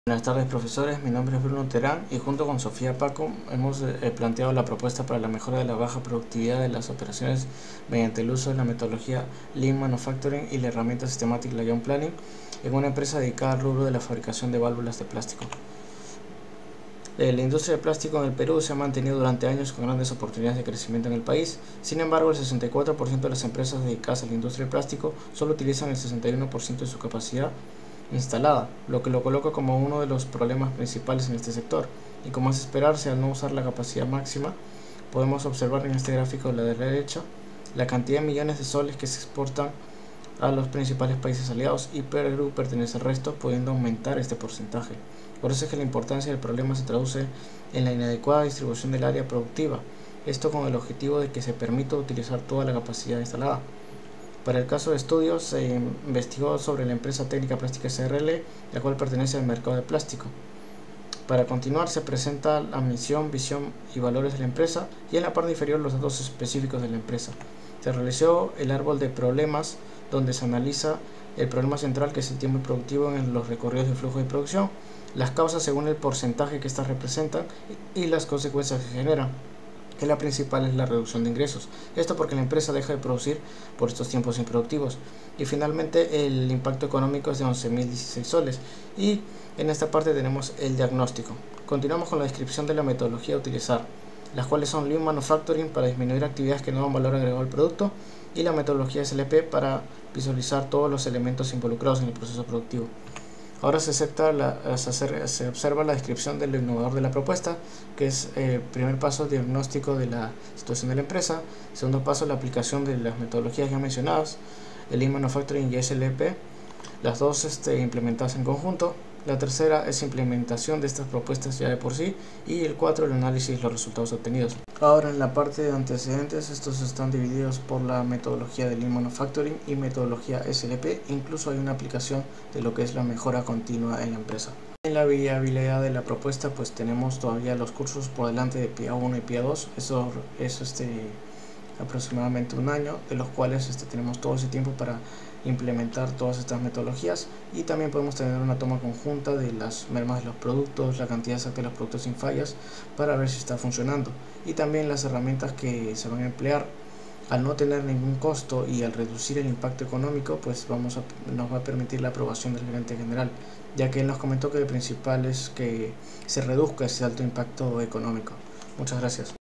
Buenas tardes, profesores, mi nombre es Bruno Terán y junto con Sofía Paco hemos planteado la propuesta para la mejora de la baja productividad de las operaciones mediante el uso de la metodología Lean Manufacturing y la herramienta sistemática Lion Planning en una empresa dedicada al rubro de la fabricación de válvulas de plástico. La industria del plástico en el Perú se ha mantenido durante años con grandes oportunidades de crecimiento en el país. Sin embargo, el 64% de las empresas dedicadas a la industria del plástico solo utilizan el 61% de su capacidad instalada, lo que lo coloca como uno de los problemas principales en este sector. Y como es esperarse, al no usar la capacidad máxima, podemos observar en este gráfico de la derecha la cantidad de millones de soles que se exportan a los principales países aliados, y Perú pertenece al resto, pudiendo aumentar este porcentaje. Por eso es que la importancia del problema se traduce en la inadecuada distribución del área productiva, esto con el objetivo de que se permita utilizar toda la capacidad instalada. Para el caso de estudio se investigó sobre la empresa técnica plástica SRL, la cual pertenece al mercado de plástico. Para continuar se presenta la misión, visión y valores de la empresa, y en la parte inferior los datos específicos de la empresa. Se realizó el árbol de problemas, donde se analiza el problema central, que es el tiempo productivo en los recorridos de flujo de producción, las causas según el porcentaje que éstas representan y las consecuencias que generan, que la principal es la reducción de ingresos. Esto porque la empresa deja de producir por estos tiempos improductivos. Y finalmente el impacto económico es de 11.016 soles. Y en esta parte tenemos el diagnóstico. Continuamos con la descripción de la metodología a utilizar, las cuales son Lean Manufacturing para disminuir actividades que no dan valor agregado al producto, y la metodología SLP para visualizar todos los elementos involucrados en el proceso productivo. Ahora se observa la descripción de lo innovador de la propuesta, que es primer paso, diagnóstico de la situación de la empresa; segundo paso, la aplicación de las metodologías ya mencionadas, el Lean Manufacturing y SLP, las dos implementadas en conjunto; la tercera es implementación de estas propuestas ya de por sí; y el 4, el análisis de los resultados obtenidos. Ahora, en la parte de antecedentes, estos están divididos por la metodología de Lean Manufacturing y metodología SLP. Incluso hay una aplicación de lo que es la mejora continua en la empresa. En la viabilidad de la propuesta, pues tenemos todavía los cursos por delante de PIA 1 y PIA 2. Eso es aproximadamente un año, de los cuales tenemos todo ese tiempo para implementar todas estas metodologías, y también podemos tener una toma conjunta de las mermas de los productos, la cantidad exacta de los productos sin fallas, para ver si está funcionando, y también las herramientas que se van a emplear. Al no tener ningún costo y al reducir el impacto económico, pues nos va a permitir la aprobación del gerente general, ya que él nos comentó que lo principal es que se reduzca ese alto impacto económico. Muchas gracias.